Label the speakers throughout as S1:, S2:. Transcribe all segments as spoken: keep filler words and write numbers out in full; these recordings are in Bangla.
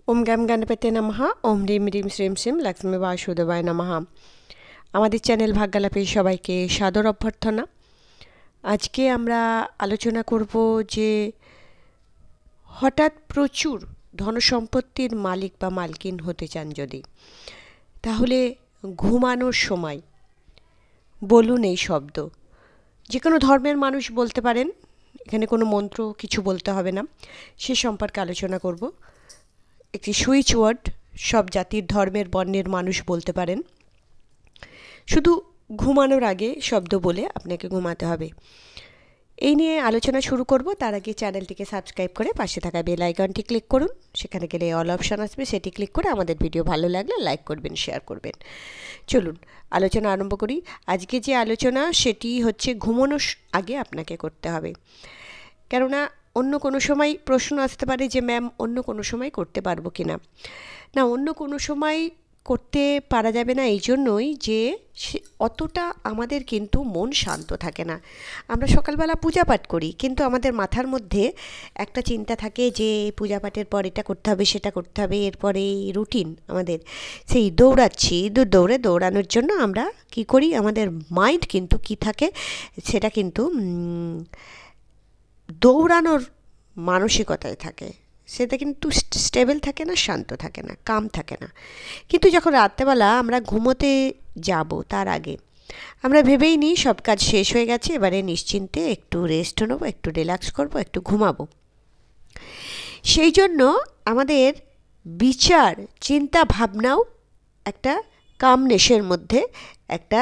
S1: ওম গ্যাম গণপতে নমঃ। ওম রিম রিম শ্রীম শ্রীম লক্ষ্মী বাসুদেবায় নমঃ। আমাদের চ্যানেল ভাগ্যালাপে সবাইকে সাদর অভ্যর্থনা। আজকে আমরা আলোচনা করব যে হঠাৎ প্রচুর ধনসম্পত্তির মালিক বা মালকিন হতে চান যদি, তাহলে ঘুমানোর সময় বলুন এই শব্দ। যে কোনো ধর্মের মানুষ বলতে পারেন, এখানে কোনো মন্ত্র কিছু বলতে হবে না। সে সম্পর্কে আলোচনা করব। একটি সুইচ ওয়ার্ড সব জাতির ধর্মের বর্ণের মানুষ বলতে পারেন। শুধু ঘুমানোর আগে শব্দ বলে আপনাকে ঘুমাতে হবে। এই নিয়ে আলোচনা শুরু করব। তার আগে চ্যানেলটিকে সাবস্ক্রাইব করে পাশে থাকা বেল আইকনটি ক্লিক করুন। সেখানে গেলে অল অপশান আসবে, সেটি ক্লিক করে আমাদের ভিডিও ভালো লাগলে লাইক করবেন, শেয়ার করবেন। চলুন আলোচনা আরম্ভ করি। আজকে যে আলোচনা সেটি হচ্ছে ঘুমানোর আগে আপনাকে করতে হবে। কেননা অন্য কোনো সময় প্রশ্ন আসতে পারে যে ম্যাম অন্য কোনো সময় করতে পারবো কি না। না, অন্য কোনো সময় করতে পারা যাবে না এই জন্যই যে অতটা আমাদের কিন্তু মন শান্ত থাকে না। আমরা সকালবেলা পূজা পাঠ করি, কিন্তু আমাদের মাথার মধ্যে একটা চিন্তা থাকে যে পূজা পাঠের পর এটা করতে হবে, সেটা করতে হবে, এরপরে রুটিন আমাদের সেই দৌড়াচ্ছি। দৌড়ে দৌড়ানোর জন্য আমরা কি করি, আমাদের মাইন্ড কিন্তু কি থাকে, সেটা কিন্তু দৌড়ানোর মানসিকতায় থাকে। সেটা কিন্তু স্টেবল থাকে না, শান্ত থাকে না, কাম থাকে না। কিন্তু যখন রাত্রেবেলা আমরা ঘুমোতে যাব তার আগে আমরা ভেবেই নিই সব কাজ শেষ হয়ে গেছে, এবারে নিশ্চিন্তে একটু রেস্ট নেবো, একটু রিল্যাক্স করবো, একটু ঘুমাবো। সেই জন্য আমাদের বিচার চিন্তা ভাবনাও একটা কামনেসের মধ্যে, একটা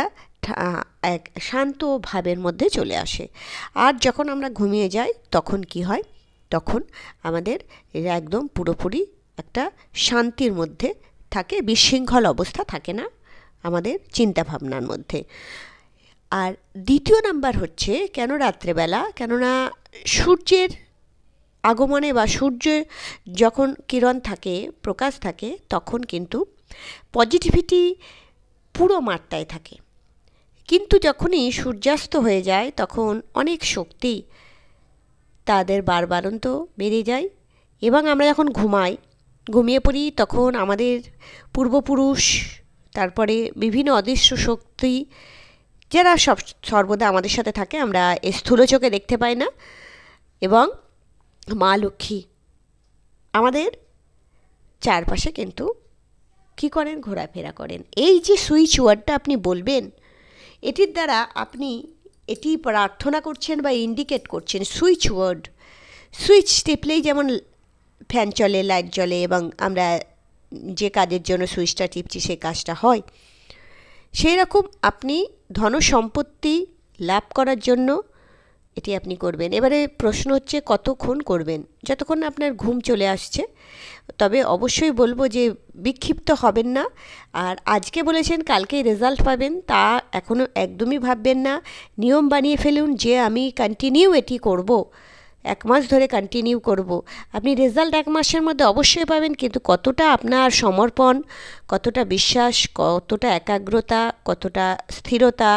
S1: এক শান্ত ভাবের মধ্যে চলে আসে। আর যখন আমরা ঘুমিয়ে যাই তখন কি হয়, তখন আমাদের একদম পুরোপুরি একটা শান্তির মধ্যে থাকে, বিশৃঙ্খল অবস্থা থাকে না আমাদের চিন্তা ভাবনার মধ্যে। আর দ্বিতীয় নাম্বার হচ্ছে কেন রাত্রেবেলা, কেননা সূর্যের আগমনে বা সূর্য যখন কিরণ থাকে, প্রকাশ থাকে, তখন কিন্তু পজিটিভিটি পুরো মাত্রায় থাকে। কিন্তু যখনই সূর্যাস্ত হয়ে যায় তখন অনেক শক্তি তাদের বারবারন্ত বেড়ে যায়। এবং আমরা যখন ঘুমাই, ঘুমিয়ে পড়ি, তখন আমাদের পূর্বপুরুষ, তারপরে বিভিন্ন অদৃশ্য শক্তি যারা সব সর্বদা আমাদের সাথে থাকে, আমরা স্থূল চোখে দেখতে পাই না, এবং মা লক্ষ্মী আমাদের চারপাশে কিন্তু কী করেন, ঘোরাফেরা করেন। এই যে সুইচ ওয়ার্ডটা আপনি বলবেন, এটির দ্বারা আপনি এটি প্রার্থনা করছেন বা ইন্ডিকেট করছেন। সুইচ ওয়ার্ড, সুইচ টিপলেই যেমন ফ্যান চলে, লাইট জ্বলে, এবং আমরা যে কাজের জন্য সুইচটা টিপছি সেই কাজটা হয়। সেই রকম আপনি ধন সম্পত্তি লাভ করার জন্য এটি আপনি করবেন। এবারে প্রশ্ন হচ্ছে কতক্ষণ করবেন, যতক্ষণ আপনার ঘুম চলে আসছে। তবে অবশ্যই বলবো যে বিক্ষিপ্ত হবেন না। আর আজকে বলেছেন কালকেই রেজাল্ট পাবেন, তা এখনও একদমই ভাববেন না। নিয়ম বানিয়ে ফেলুন যে আমি কন্টিনিউ এটি করব, এক মাস ধরে কন্টিনিউ করব। আপনি রেজাল্ট এক মাসের মধ্যে অবশ্যই পাবেন, কিন্তু কতটা আপনার সমর্পণ, কতটা বিশ্বাস, কতটা একাগ্রতা, কতটা স্থিরতা,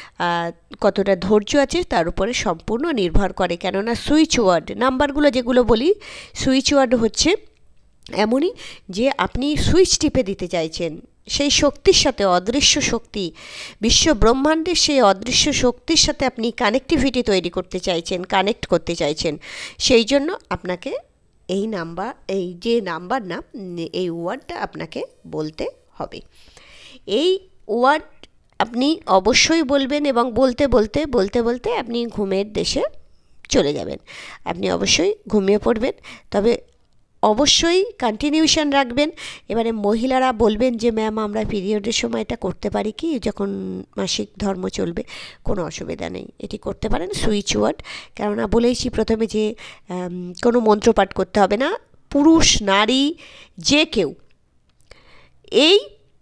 S1: কতটা ধৈর্য আছে তার উপরে সম্পূর্ণ নির্ভর করে। কেননা সুইচ ওয়ার্ড নাম্বারগুলো যেগুলো বলি, সুইচ ওয়ার্ড হচ্ছে এমনই যে আপনি সুইচ টিপে দিতে চাইছেন সেই শক্তির সাথে, অদৃশ্য শক্তি, বিশ্ব ব্রহ্মাণ্ডের সেই অদৃশ্য শক্তির সাথে আপনি কানেক্টিভিটি তৈরি করতে চাইছেন, কানেক্ট করতে চাইছেন। সেই জন্য আপনাকে এই নাম্বার, এই যে নাম্বার না, এই ওয়ার্ডটা আপনাকে বলতে হবে। এই ওয়ার্ড আপনি অবশ্যই বলবেন, এবং বলতে বলতে বলতে বলতে আপনি ঘুমের দেশে চলে যাবেন। আপনি অবশ্যই ঘুমিয়ে পড়বেন, তবে অবশ্যই কন্টিনিউশন রাখবেন। এবারে মহিলারা বলবেন যে ম্যাম আমরা পিরিয়ডের সময় এটা করতে পারি কি, যখন মাসিক ধর্ম চলবে? কোনো অসুবিধা নেই, এটি করতে পারেন। সুইচ ওয়ার্ড, কেননা বলেইছি প্রথমে যে কোনো মন্ত্রপাঠ করতে হবে না। পুরুষ নারী যে কেউ এই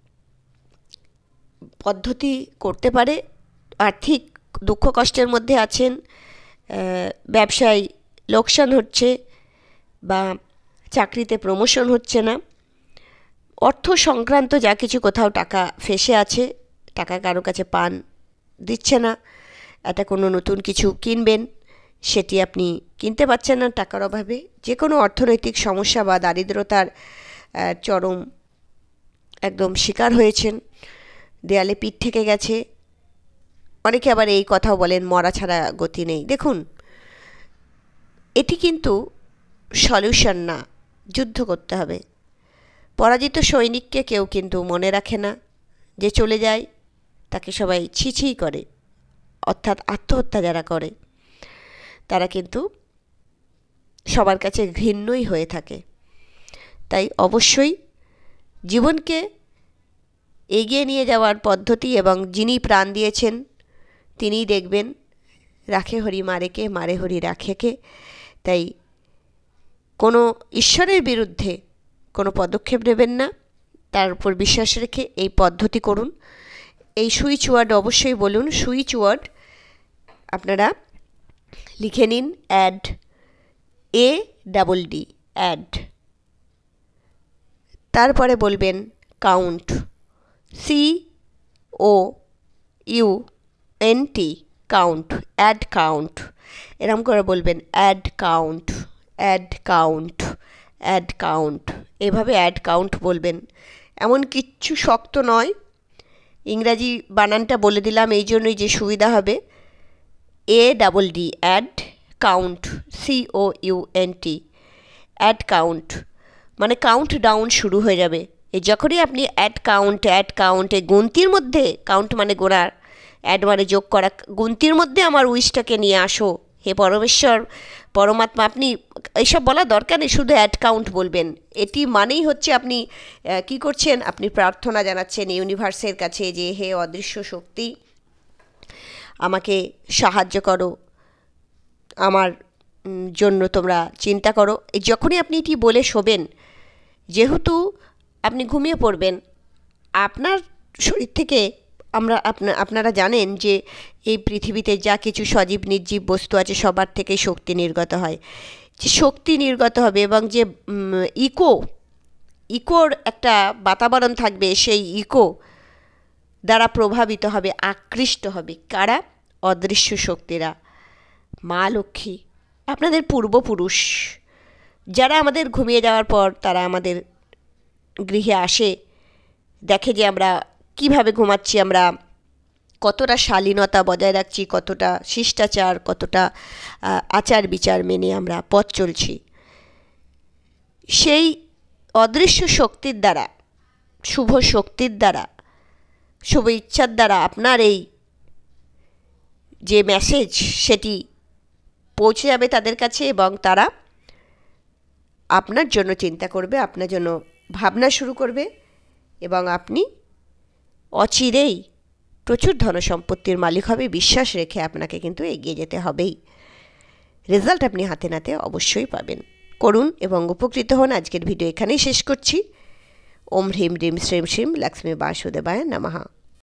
S1: পদ্ধতি করতে পারে। আর্থিক দুঃখ কষ্টের মধ্যে আছেন, ব্যবসায় লোকসান হচ্ছে, বা চাকরিতে প্রমোশন হচ্ছে না, অর্থ সংক্রান্ত যা কিছু, কোথাও টাকা ফেসে আছে, টাকা কারো কাছে পান দিচ্ছে না, এটা কোনো নতুন কিছু কিনবেন, সেটি আপনি কিনতে পারছেন না টাকার অভাবে, যে কোনো অর্থনৈতিক সমস্যা বা দারিদ্রতার চরম একদম শিকার হয়েছেন, দেয়ালে পিঠ থেকে গেছে। অনেকে আবার এই কথাও বলেন মরা ছাড়া গতি নেই। দেখুন, এটি কিন্তু সলিউশন না, যুদ্ধ করতে হবে। পরাজিত সৈনিককে কেউ কিন্তু মনে রাখে না, যে চলে যায় তাকে সবাই ছি ছি করে, অর্থাৎ আত্মহত্যা যারা করে তারা কিন্তু সবার কাছে ঘৃণ্যই হয়ে থাকে। তাই অবশ্যই জীবনকে এগিয়ে নিয়ে যাওয়ার পদ্ধতি এবং যিনি প্রাণ দিয়েছেন তিনিই দেখবেন, রাখে হরি মারেকে, মারে হরি রাখেকে। তাই কোনো ঈশ্বরের বিরুদ্ধে কোনো পদক্ষেপ নেবেন না, তার উপর বিশ্বাস রেখে এই পদ্ধতি করুন। এই সুইচ ওয়ার্ড অবশ্যই বলুন, সুইচ ওয়ার্ড আপনারা লিখে নিন, add, A double D, add. তারপরে বলবেন count, C O U N T, count, add count. এরকম করে বলবেন add count, add count, add count. এভাবে অ্যাড কাউন্ট বলবেন। এমন কিচ্ছু শক্ত নয়, ইংরাজি বানানটা বলে দিলাম এই জন্যই যে সুবিধা হবে। A double D, add count, C O U N T, add count. মানে কাউন্ট ডাউন শুরু হয়ে যাবে। এই যখনই আপনি অ্যাড কাউন্ট, অ্যাড কাউন্ট, এই গুনতির মধ্যে, কাউন্ট মানে গোনার, অ্যাড মানে যোগ করা, গুনতির মধ্যে আমার উইশটাকে নিয়ে আসো হে পরমেশ্বর, পরমাত্মা। আপনি এইসব বলার দরকার নেই, শুধু অ্যাড কাউন্ট বলবেন। এটি মানেই হচ্ছে আপনি কি করছেন, আপনি প্রার্থনা জানাচ্ছেন ইউনিভার্সের কাছে যে হে অদৃশ্য শক্তি, আমাকে সাহায্য করো, আমার জন্য তোমরা চিন্তা করো। যখনই আপনি এটি বলে শোবেন, যেহেতু আপনি ঘুমিয়ে পড়বেন, আপনার শরীর থেকে আমরা আপনা আপনারা জানেন যে এই পৃথিবীতে যা কিছু সজীব নির্জীব বস্তু আছে সবার থেকে শক্তি নির্গত হয়, যে শক্তি নির্গত হবে এবং যে ইকো ইকোর একটা বাতাবরণ থাকবে, সেই ইকো দ্বারা প্রভাবিত হবে, আকৃষ্ট হবে কারা? অদৃশ্য শক্তিরা, মা লক্ষ্মী, আপনাদের পূর্বপুরুষ, যারা আমাদের ঘুমিয়ে যাওয়ার পর তারা আমাদের গৃহে আসে, দেখে যে আমরা কিভাবে ঘুমাচ্ছি, আমরা কতটা শালীনতা বজায় রাখছি, কতটা শিষ্টাচার, কতটা আচার বিচার মেনে আমরা পথ চলছি। সেই অদৃশ্য শক্তির দ্বারা, শুভ শক্তির দ্বারা, শুভ ইচ্ছার দ্বারা আপনার এই যে মেসেজ সেটি পৌঁছে যাবে তাদের কাছে এবং তারা আপনার জন্য চিন্তা করবে, আপনার জন্য ভাবনা শুরু করবে এবং আপনি অচিরেই প্রচুর ধনসম্পত্তির মালিক হবে। বিশ্বাস রেখে আপনাকে কিন্তু এগিয়ে যেতে হবেই। রেজাল্ট আপনি হাতে নাতে অবশ্যই পাবেন। করুন এবং উপকৃত হন। আজকের ভিডিও এখানেই শেষ করছি। ওম হ্রিম হ্রিম শ্রীম শ্রীম লক্ষ্মী বাসুদেবায় নমঃ।